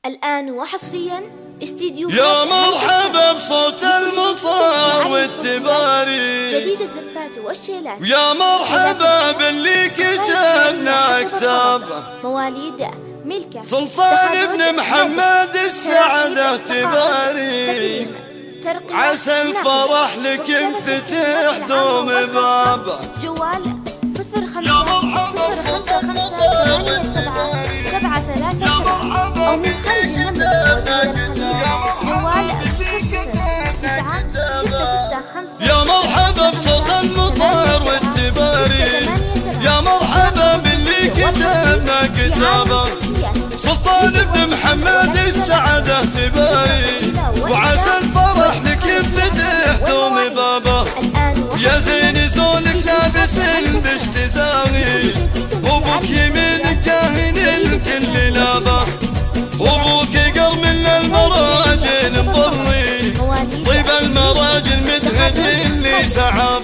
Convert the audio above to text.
الآن وحصريا استديو يا مرحبا بصوت المطر والتباري جديد الزفات والشيلات. يا مرحبا باللي كتبنا كتابه مواليد ملكة سلطان بن محمد السعادة تباري عسى الفرح لك ينفتح دوم بابه. جوال 05558773 أو من خارج المملكة جوال 00965. يا مرحبا بصوت المطر والتباري يا مرحبا باللي كتبنا كتابه سلطان بن محمد السعادة تباري وعسى الفرح لك ينفتح دوم بابه. يا زين زولك لابس باشتزاغي وابوك من كاهن الكل لابه وابوك قر من المراجل مضري طيب المراجل مدهج اللي سعابه.